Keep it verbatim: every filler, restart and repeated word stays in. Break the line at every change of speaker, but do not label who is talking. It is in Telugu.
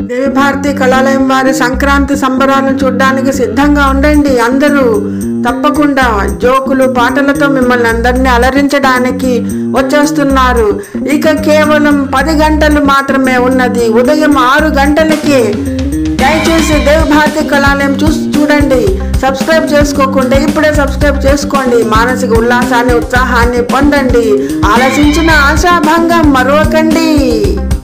దేవి భారతి కళాలయం వారి సంక్రాంతి సంబరాలను చూడడానికి సిద్ధంగా ఉండండి. అందరూ తప్పకుండా జోకులు పాటలతో మిమ్మల్ని అందరినీ అలరించడానికి వచ్చేస్తున్నారు. ఇక కేవలం పది గంటలు మాత్రమే ఉన్నది. ఉదయం ఆరు గంటలకే దయచేసి దేవి భారతి కళాలయం చూసి చూడండి. సబ్స్క్రైబ్ చేసుకోకుండా ఇప్పుడే సబ్స్క్రైబ్ చేసుకోండి. మానసిక ఉల్లాసాన్ని ఉత్సాహాన్ని పొందండి. ఆలోచించిన ఆశాభంగం మరొకండి.